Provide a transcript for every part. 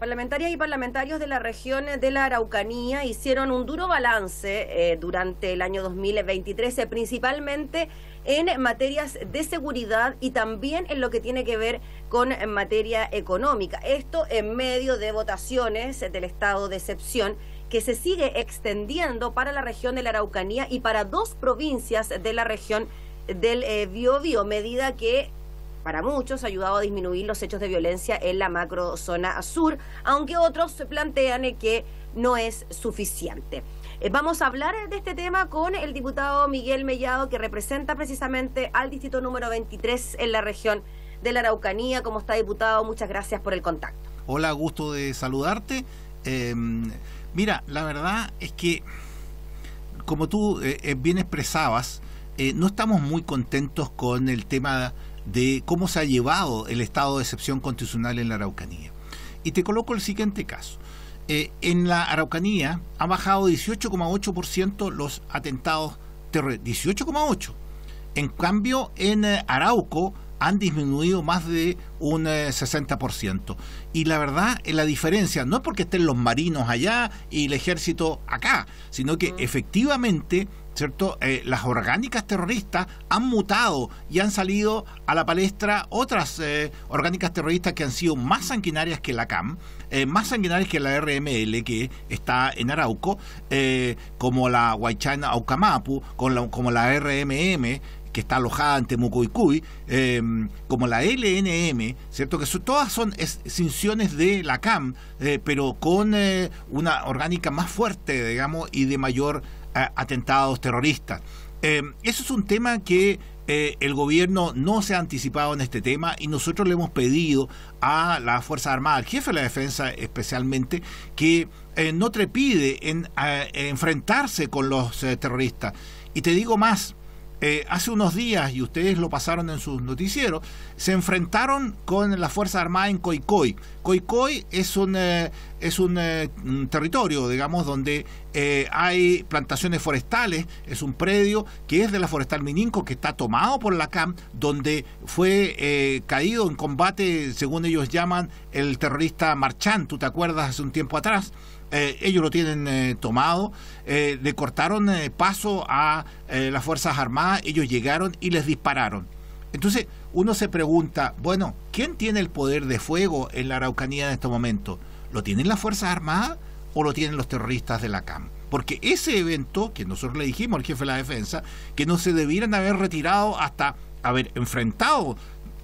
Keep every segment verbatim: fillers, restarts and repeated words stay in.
parlamentarias y parlamentarios de la región de la Araucanía hicieron un duro balance eh, durante el año dos mil veintitrés, eh, principalmente en materias de seguridad y también en lo que tiene que ver con materia económica. Esto en medio de votaciones del estado de excepción que se sigue extendiendo para la región de la Araucanía y para dos provincias de la región del eh, Biobío, medida que para muchos ha ayudado a disminuir los hechos de violencia en la macrozona sur, aunque otros plantean eh, que no es suficiente. Eh, vamos a hablar de este tema con el diputado Miguel Mellado, que representa precisamente al distrito número veintitrés en la región de la Araucanía. ¿Cómo está, diputado? Muchas gracias por el contacto. Hola, gusto de saludarte. Eh, mira, la verdad es que, como tú eh, bien expresabas, eh, no estamos muy contentos con el tema de cómo se ha llevado el estado de excepción constitucional en la Araucanía. Y te coloco el siguiente caso. Eh, en la Araucanía ha bajado dieciocho coma ocho por ciento los atentados terroristas. dieciocho coma ocho por ciento. En cambio, en eh, Arauco han disminuido más de un eh, sesenta por ciento. Y la verdad, eh, la diferencia no es porque estén los marinos allá y el ejército acá, sino que efectivamente, ¿cierto? Eh, las orgánicas terroristas han mutado y han salido a la palestra otras eh, orgánicas terroristas que han sido más sanguinarias que la C A M, eh, más sanguinarias que la R M L, que está en Arauco, eh, como la Huaychana Aucamapu, con la, como la R M M, que está alojada en Temucoicuy, eh, como la L N M, ¿cierto? Que son, todas son extinciones de la C A M, eh, pero con eh, una orgánica más fuerte, digamos, y de mayor eh, atentados terroristas. Eh, eso es un tema que eh, el gobierno no se ha anticipado en este tema, y nosotros le hemos pedido a la Fuerza Armada, al jefe de la defensa especialmente, que eh, no trepide en eh, enfrentarse con los eh, terroristas. Y te digo más, Eh, hace unos días, y ustedes lo pasaron en sus noticieros, se enfrentaron con la Fuerza Armada en Coicoy. Coicoy es un, eh, es un, eh, un territorio, digamos, donde eh, hay plantaciones forestales. Es un predio que es de la Forestal Mininco, que está tomado por la C A M, donde fue eh, caído en combate, según ellos llaman, el terrorista Marchand. ¿Tú te acuerdas? Hace un tiempo atrás. Eh, ellos lo tienen eh, tomado, eh, le cortaron eh, paso a eh, las Fuerzas Armadas, ellos llegaron y les dispararon. Entonces uno se pregunta, bueno, ¿quién tiene el poder de fuego en la Araucanía en este momento? ¿Lo tienen las Fuerzas Armadas o lo tienen los terroristas de la C A M? Porque ese evento, que nosotros le dijimos al jefe de la defensa, que no se debieran haber retirado hasta haber enfrentado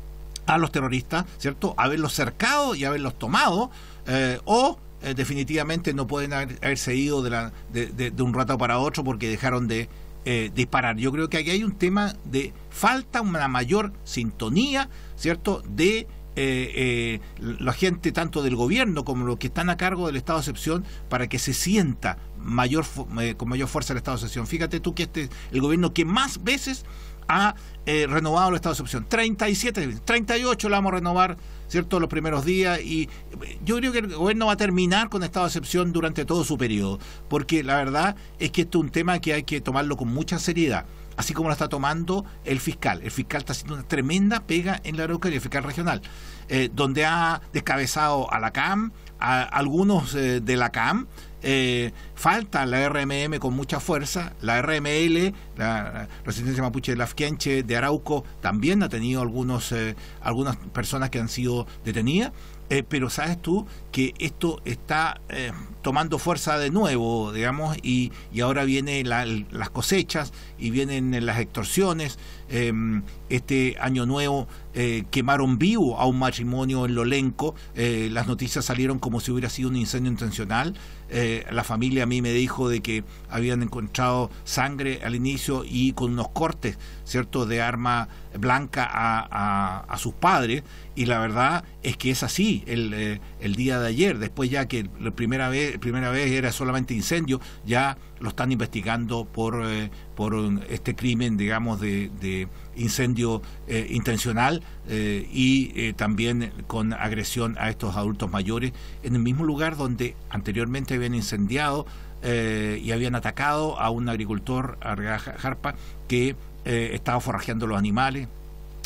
a los terroristas, ¿cierto? Haberlos cercado y haberlos tomado, eh, o Eh, definitivamente no pueden haber, haberse ido de, la, de, de, de un rato para otro porque dejaron de eh, disparar. Yo creo que aquí hay un tema de falta una mayor sintonía, ¿cierto?, de eh, eh, la gente tanto del gobierno como los que están a cargo del estado de excepción, para que se sienta mayor eh, con mayor fuerza el estado de excepción. Fíjate tú que este es el gobierno que más veces ha eh, renovado el estado de excepción. treinta y siete, treinta y ocho la vamos a renovar, ¿cierto?, los primeros días, y yo creo que el gobierno va a terminar con estado de excepción durante todo su periodo, porque la verdad es que esto es un tema que hay que tomarlo con mucha seriedad, así como lo está tomando el fiscal. El fiscal está haciendo una tremenda pega en la Araucanía, el fiscal regional, eh, donde ha descabezado a la C A M, a algunos eh, de la C A M. Eh, falta la R M M con mucha fuerza. La R M L, la Resistencia Mapuche de Lafkenche de Arauco, también ha tenido algunos eh, algunas personas que han sido detenidas, eh, pero sabes tú que esto está eh, tomando fuerza de nuevo, digamos, y, y ahora vienen la, las cosechas y vienen las extorsiones. Eh, este año nuevo eh, quemaron vivo a un matrimonio en Lolenco. Eh, las noticias salieron como si hubiera sido un incendio intencional. Eh, la familia a mí me dijo de que habían encontrado sangre al inicio y con unos cortes, ¿cierto?, de arma blanca a, a, a sus padres, y la verdad es que es así. El, eh, el día de ayer, después ya que la primera vez, primera vez era solamente incendio, ya lo están investigando por, eh, por este crimen, digamos, de, de incendio eh, intencional eh, y eh, también con agresión a estos adultos mayores en el mismo lugar donde anteriormente habían incendiado eh, y habían atacado a un agricultor, a Jarpa, que eh, estaba forrajeando los animales.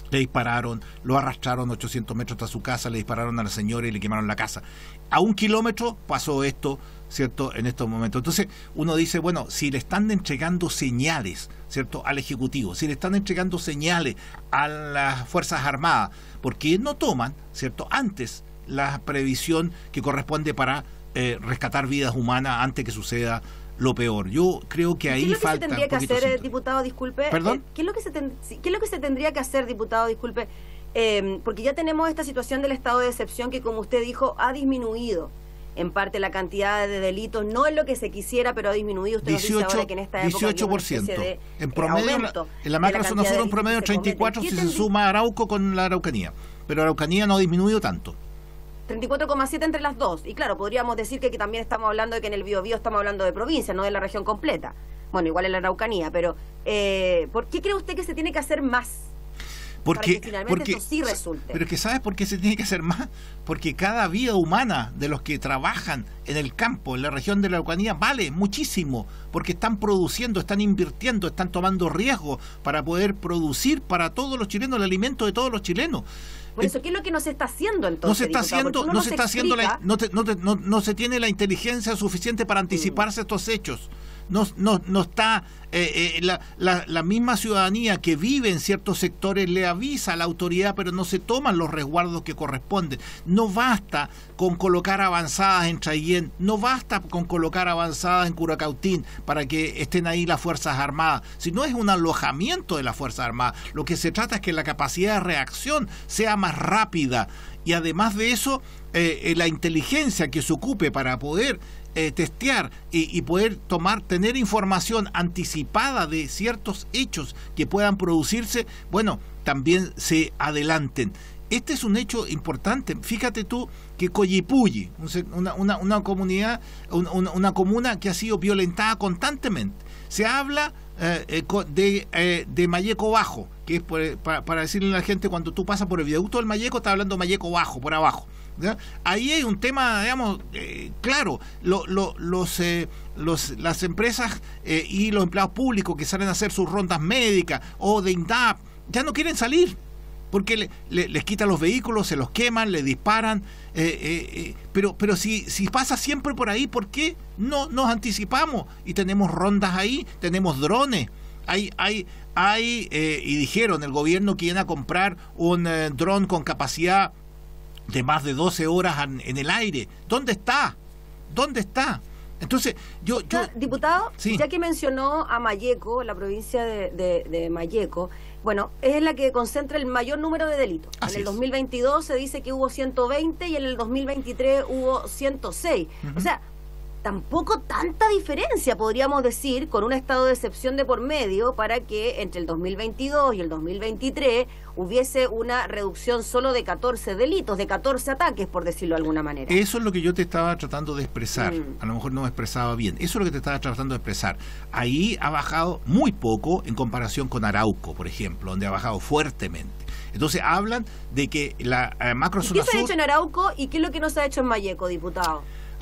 le dispararon, lo arrastraron ochocientos metros hasta su casa, le dispararon a la señora y le quemaron la casa. A un kilómetro pasó esto, ¿cierto?, en estos momentos. Entonces uno dice, bueno, si le están entregando señales, ¿cierto?, al Ejecutivo, si le están entregando señales a las Fuerzas Armadas, ¿por qué no toman, ¿cierto?, antes la previsión que corresponde para eh, rescatar vidas humanas antes que suceda lo peor? Yo creo que ahí ¿Qué es lo que falta se tendría que hacer, siento. diputado, disculpe? ¿Perdón? Eh, ¿qué, es lo que se ten, ¿Qué es lo que se tendría que hacer, diputado, disculpe? Eh, porque ya tenemos esta situación del estado de excepción que, como usted dijo, ha disminuido en parte la cantidad de delitos. No es lo que se quisiera, pero ha disminuido. Usted dieciocho, nos dice ahora que en esta época dieciocho por ciento. De, en promedio, eh, la, en la macrozona sur un promedio treinta y cuatro si se suma Arauco con la Araucanía. Pero Araucanía no ha disminuido tanto. treinta y cuatro coma siete entre las dos. Y claro, podríamos decir que, que también estamos hablando de que en el Biobío estamos hablando de provincia, no de la región completa. Bueno, igual en la Araucanía, pero eh, ¿por qué cree usted que se tiene que hacer más? Porque, para que finalmente porque, esto sí resulte. Pero que ¿sabes por qué se tiene que hacer más? Porque cada vida humana de los que trabajan en el campo, en la región de la Araucanía, vale muchísimo, porque están produciendo, están invirtiendo, están tomando riesgos para poder producir para todos los chilenos el alimento de todos los chilenos. Por eso, ¿qué es lo que no se está haciendo entonces? No se está haciendo, no, no se está haciendo la, no, te, no, te, no, no se tiene la inteligencia suficiente para anticiparse mm. estos hechos. No, no, no está eh, eh, la, la, la misma ciudadanía que vive en ciertos sectores le avisa a la autoridad, pero no se toman los resguardos que corresponden. No basta con colocar avanzadas en Chayén, no basta con colocar avanzadas en Curacautín para que estén ahí las Fuerzas Armadas, sino es un alojamiento de las Fuerzas Armadas. Lo que se trata es que la capacidad de reacción sea más rápida y además de eso eh, eh, la inteligencia que se ocupe para poder Eh, testear y, y poder tomar, tener información anticipada de ciertos hechos que puedan producirse, bueno, también se adelanten. Este es un hecho importante. Fíjate tú que Coyipulli, una, una, una comunidad, una, una comuna que ha sido violentada constantemente. Se habla eh, de, eh, de Mayeco Bajo, que es por, para, para decirle a la gente, cuando tú pasas por el viaducto del Mayeco, está hablando Mayeco Bajo, por abajo. ¿Ya? Ahí hay un tema, digamos, eh, claro, lo, lo, los, eh, los, las empresas eh, y los empleados públicos que salen a hacer sus rondas médicas o de INDAP, ya no quieren salir, porque le, le, les quitan los vehículos, se los queman, les disparan, eh, eh, eh, pero, pero si, si pasa siempre por ahí, ¿por qué no nos anticipamos? Y tenemos rondas ahí, tenemos drones, hay... hay hay eh, y dijeron el gobierno que iban a comprar un eh, dron con capacidad de más de doce horas en, en el aire. ¿Dónde está? ¿Dónde está? Entonces, yo... yo Diputado, sí. Ya que mencionó a Mayeco, la provincia de, de, de Mayeco, bueno, es la que concentra el mayor número de delitos. Así en el es. dos mil veintidós se dice que hubo ciento veinte y en el dos mil veintitrés hubo ciento seis. Uh-huh. O sea, tampoco tanta diferencia, podríamos decir, con un estado de excepción de por medio para que entre el dos mil veintidós y el dos mil veintitrés hubiese una reducción solo de catorce delitos, de catorce ataques, por decirlo de alguna manera. Eso es lo que yo te estaba tratando de expresar. Mm. A lo mejor no me expresaba bien. Eso es lo que te estaba tratando de expresar. Ahí ha bajado muy poco en comparación con Arauco, por ejemplo, donde ha bajado fuertemente. Entonces hablan de que la eh, macrozona sur... ¿Qué se ha hecho en Arauco y qué es lo que no se ha hecho en Mayeco, diputado?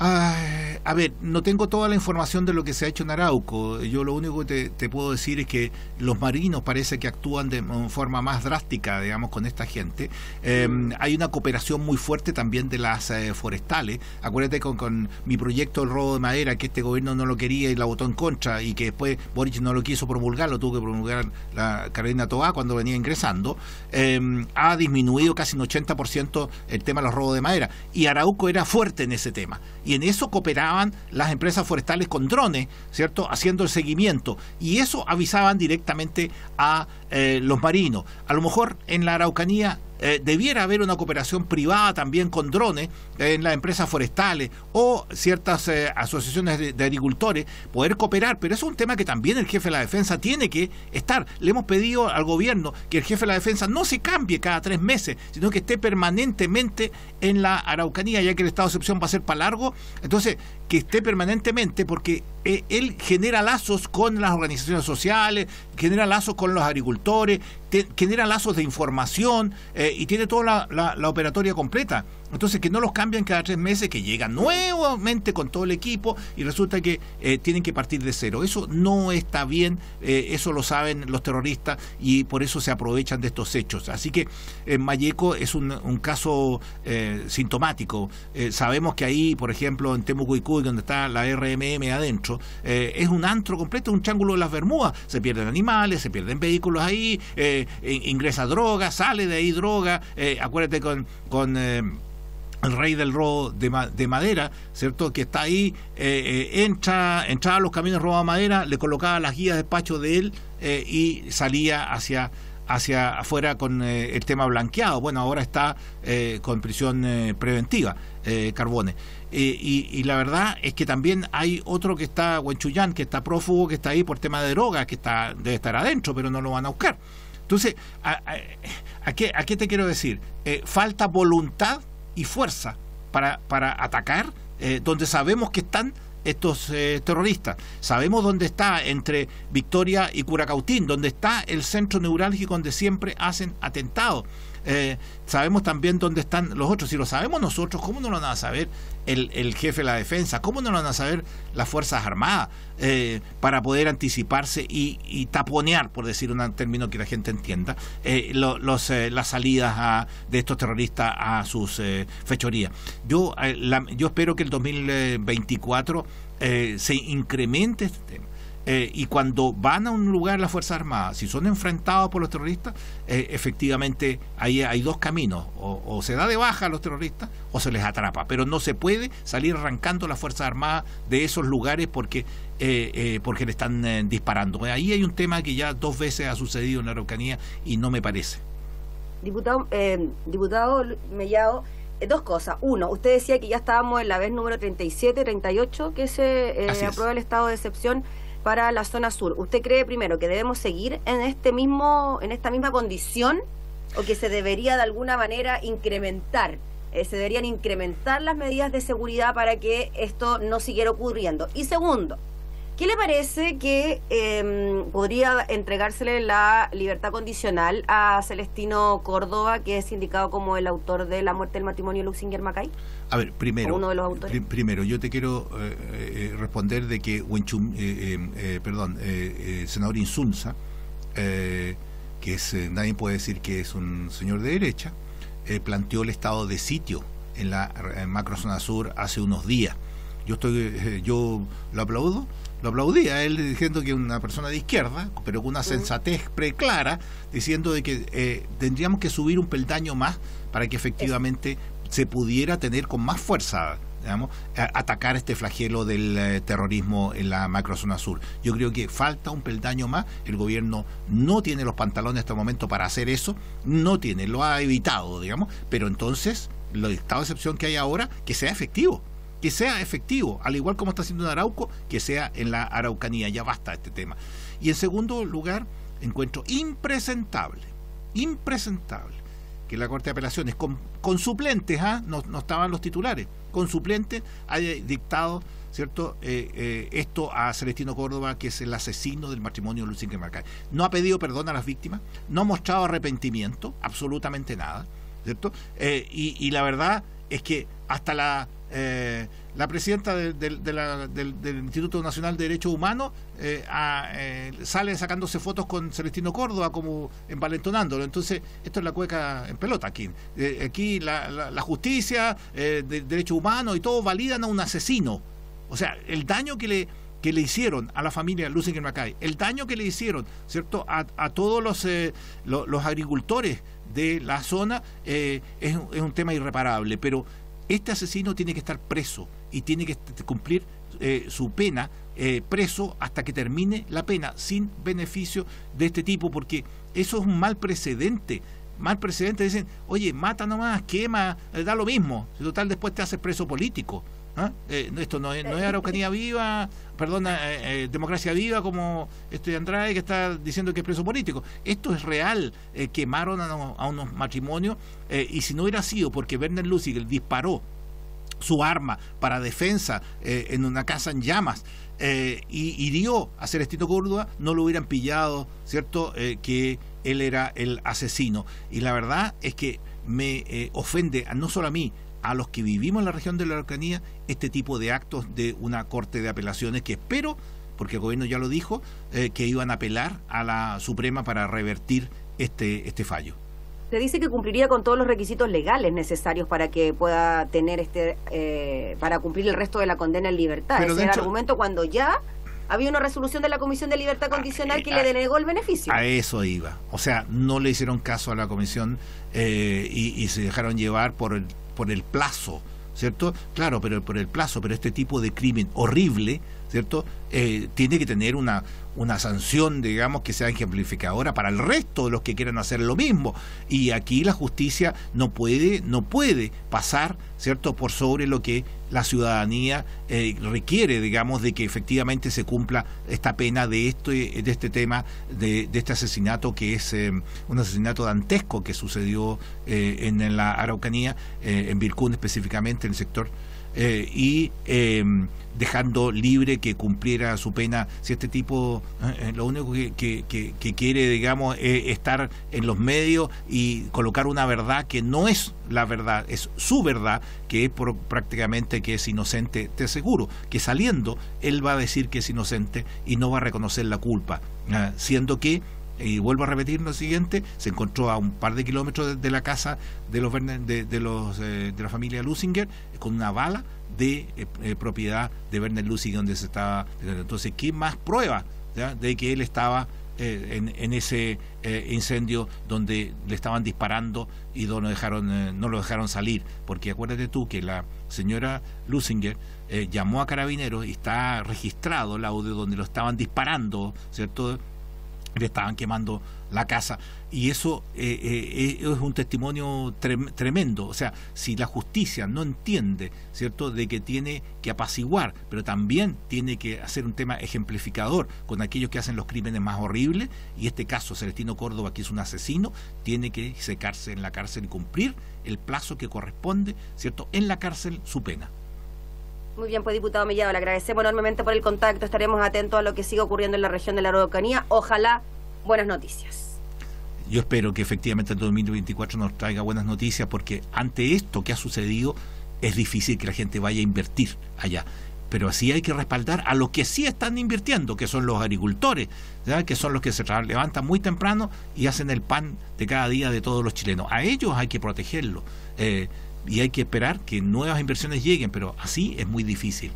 Ay, a ver, no tengo toda la información de lo que se ha hecho en Arauco. Yo lo único que te, te puedo decir es que los marinos parece que actúan de forma más drástica, digamos, con esta gente. Eh, hay una cooperación muy fuerte también de las eh, forestales. Acuérdate con, con mi proyecto del robo de madera, que este gobierno no lo quería y la votó en contra, y que después Boric no lo quiso promulgar, lo tuvo que promulgar la Carolina Toá cuando venía ingresando. Eh, ha disminuido casi un ochenta por ciento el tema de los robos de madera. Y Arauco era fuerte en ese tema. Y en eso cooperaban las empresas forestales con drones, ¿cierto?, haciendo el seguimiento. Y eso avisaban directamente a eh, los marinos. A lo mejor en la Araucanía eh, debiera haber una cooperación privada también con drones eh, en las empresas forestales o ciertas eh, asociaciones de, de agricultores, poder cooperar. Pero eso es un tema que también el jefe de la defensa tiene que estar. Le hemos pedido al gobierno que el jefe de la defensa no se cambie cada tres meses, sino que esté permanentemente en la Araucanía, ya que el estado de excepción va a ser para largo. Entonces, que esté permanentemente, porque eh, él genera lazos con las organizaciones sociales, genera lazos con los agricultores, te, genera lazos de información eh, y tiene toda la, la, la operatoria completa. Entonces, que no los cambian cada tres meses, que llegan nuevamente con todo el equipo y resulta que eh, tienen que partir de cero. Eso no está bien, eh, eso lo saben los terroristas y por eso se aprovechan de estos hechos. Así que eh, Malleco es un, un caso eh, sintomático. Eh, sabemos que ahí, por ejemplo, en Temucuicú, donde está la R M M adentro, eh, es un antro completo, un triángulo de las Bermudas. Se pierden animales, se pierden vehículos ahí, eh, ingresa droga, sale de ahí droga. Eh, acuérdate con... con eh, el rey del robo de, ma de madera, ¿cierto? Que está ahí, eh, eh, entra, entraba a los caminos robados de madera, le colocaba las guías de despacho de él eh, y salía hacia, hacia afuera con eh, el tema blanqueado. Bueno, ahora está eh, con prisión eh, preventiva, eh, Carbone. Eh, y, y la verdad es que también hay otro que está, Huenchuyán, que está prófugo, que está ahí por tema de drogas, que está debe estar adentro, pero no lo van a buscar. Entonces, ¿a, a, a, qué, a qué te quiero decir? Eh, falta voluntad y fuerza para, para atacar eh, donde sabemos que están estos eh, terroristas. Sabemos dónde está, entre Victoria y Curacautín, donde está el centro neurálgico donde siempre hacen atentados. Eh, sabemos también dónde están los otros. Si lo sabemos nosotros, ¿cómo no lo van a saber el, el jefe de la defensa? ¿Cómo no lo van a saber las Fuerzas Armadas? Eh, para poder anticiparse y, y taponear, por decir un término que la gente entienda, eh, lo, los, eh, las salidas a, de estos terroristas a sus eh, fechorías. Yo, eh, la, yo espero que el dos mil veinticuatro eh, se incremente este tema. Eh, y cuando van a un lugar las Fuerzas Armadas, si son enfrentados por los terroristas, eh, efectivamente ahí hay dos caminos, o, o se da de baja a los terroristas o se les atrapa, pero no se puede salir arrancando las Fuerzas Armadas de esos lugares porque eh, eh, porque le están eh, disparando. Ahí hay un tema que ya dos veces ha sucedido en la Araucanía y no me parece. Diputado, eh, diputado Mellado, eh, dos cosas. Uno, usted decía que ya estábamos en la vez número treinta y siete, treinta y ocho, que se eh, aprueba el estado de excepción para la zona sur. ¿Usted cree primero que debemos seguir en este mismo, en esta misma condición, o que se debería de alguna manera incrementar, eh, se deberían incrementar las medidas de seguridad para que esto no siguiera ocurriendo? Y segundo, ¿qué le parece que eh, podría entregársele la libertad condicional a Celestino Córdoba, que es indicado como el autor de la muerte del matrimonio Luxinger-Macay? A ver, primero, uno de los autores. Pr primero yo te quiero eh, eh, responder de que Huenchum, eh, eh, eh, perdón, eh, eh, senador Insulza, eh, que es eh, nadie puede decir que es un señor de derecha, eh, planteó el estado de sitio en la en macrozona sur hace unos días. Yo estoy, eh, yo lo aplaudo, lo aplaudía él diciendo que una persona de izquierda, pero con una sensatez preclara, diciendo de que eh, tendríamos que subir un peldaño más para que efectivamente se pudiera tener con más fuerza, digamos, a, atacar este flagelo del eh, terrorismo en la macrozona sur. Yo creo que falta un peldaño más. El gobierno no tiene los pantalones en este momento para hacer eso, no tiene, lo ha evitado, digamos, pero entonces el estado de excepción que hay ahora, que sea efectivo. Que sea efectivo, al igual como está haciendo en Arauco, que sea en la Araucanía. Ya basta este tema. Y en segundo lugar, encuentro impresentable, impresentable que la Corte de Apelaciones, con, con suplentes, ¿ah? no, no estaban los titulares, con suplentes haya dictado, ¿cierto?, eh, eh, esto a Celestino Córdoba, que es el asesino del matrimonio Luxinger-Macay. No ha pedido perdón a las víctimas, no ha mostrado arrepentimiento, absolutamente nada, ¿cierto? Eh, y, y la verdad es que hasta la eh, la presidenta de, de, de la, del, del Instituto Nacional de Derechos Humanos eh, a, eh, sale sacándose fotos con Celestino Córdoba como envalentonándolo. Entonces esto es la cueca en pelota aquí. Eh, aquí la, la, la justicia, eh, de derechos humanos y todo validan a un asesino. O sea, el daño que le que le hicieron a la familia Luxinger-Macay, el daño que le hicieron, ¿cierto?, a, a todos los, eh, los los agricultores de la zona, eh, es, es un tema irreparable, pero este asesino tiene que estar preso y tiene que cumplir eh, su pena eh, preso hasta que termine la pena, sin beneficio de este tipo, porque eso es un mal precedente. Mal precedente, dicen, oye, mata nomás, quema, eh, da lo mismo, si total después te haces preso político. ¿Ah? Eh, esto no es, no es Araucanía Viva, perdona, eh, eh, Democracia Viva, como este Andrade que está diciendo que es preso político. Esto es real. Eh, quemaron a, a unos matrimonios, eh, y si no hubiera sido porque Werner Luxinger disparó su arma para defensa eh, en una casa en llamas eh, y hirió a Celestino Córdoba, no lo hubieran pillado, ¿cierto?, eh, que él era el asesino. Y la verdad es que me eh, ofende a, no solo a mí, a los que vivimos en la región de la Araucanía este tipo de actos de una corte de apelaciones que espero, porque el gobierno ya lo dijo, eh, que iban a apelar a la Suprema para revertir este, este fallo. Se dice que cumpliría con todos los requisitos legales necesarios para que pueda tener este, eh, para cumplir el resto de la condena en libertad. Pero ese era el argumento cuando ya había una resolución de la Comisión de Libertad Condicional a, que a, le denegó el beneficio. A eso iba. O sea, no le hicieron caso a la Comisión eh, y, y se dejaron llevar por el, por el plazo, ¿cierto? Claro, pero por el plazo, pero este tipo de crimen horrible, ¿cierto? Eh, tiene que tener una, una sanción, digamos, que sea ejemplificadora para el resto de los que quieran hacer lo mismo. Y aquí la justicia no puede, no puede pasar, ¿cierto?, por sobre lo que la ciudadanía eh, requiere, digamos, de que efectivamente se cumpla esta pena de este, de este tema, de, de este asesinato que es eh, un asesinato dantesco que sucedió eh, en, en la Araucanía, eh, en Vilcún específicamente, en el sector, eh, y eh, dejando libre que cumpliera su pena. Si este tipo eh, lo único que, que, que, que quiere, digamos, es estar en los medios y colocar una verdad que no es la verdad, es su verdad, que es por, prácticamente que es inocente, te aseguro que saliendo él va a decir que es inocente y no va a reconocer la culpa, eh, siendo que, y vuelvo a repetir lo siguiente, se encontró a un par de kilómetros de, de la casa de los de, de los eh, de la familia Lusinger con una bala de eh, eh, propiedad de Werner Lusinger donde se estaba. Entonces, ¿qué más prueba, ¿ya?, de que él estaba eh, en, en ese eh, incendio donde le estaban disparando y no lo dejaron eh, no lo dejaron salir? Porque acuérdate tú que la señora Lusinger eh, llamó a Carabineros y está registrado el audio donde lo estaban disparando, ¿cierto?, le estaban quemando la casa, y eso eh, eh, es un testimonio trem tremendo. O sea, si la justicia no entiende, ¿cierto?, de que tiene que apaciguar, pero también tiene que hacer un tema ejemplificador con aquellos que hacen los crímenes más horribles, y este caso, Celestino Córdoba, que es un asesino, tiene que secarse en la cárcel y cumplir el plazo que corresponde, ¿cierto?, en la cárcel su pena. Muy bien, pues diputado Mellado, le agradecemos enormemente por el contacto. Estaremos atentos a lo que siga ocurriendo en la región de la Araucanía. Ojalá buenas noticias. Yo espero que efectivamente el dos mil veinticuatro nos traiga buenas noticias, porque ante esto que ha sucedido es difícil que la gente vaya a invertir allá. Pero así hay que respaldar a los que sí están invirtiendo, que son los agricultores, ¿ya?, que son los que se levantan muy temprano y hacen el pan de cada día de todos los chilenos. A ellos hay que protegerlos. Eh, Y hay que esperar que nuevas inversiones lleguen, pero así es muy difícil.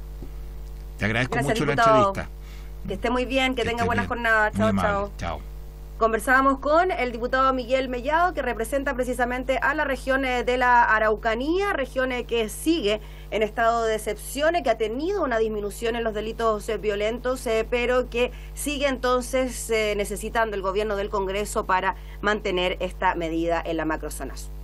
Te agradezco Gracias, mucho diputado. La entrevista. Que esté muy bien, que, que tenga buenas jornadas. Chao, chao. Chao. Conversábamos con el diputado Miguel Mellado, que representa precisamente a la región de la Araucanía, región que sigue en estado de excepción, que ha tenido una disminución en los delitos violentos, eh, pero que sigue entonces eh, necesitando el gobierno del Congreso para mantener esta medida en la macrozona.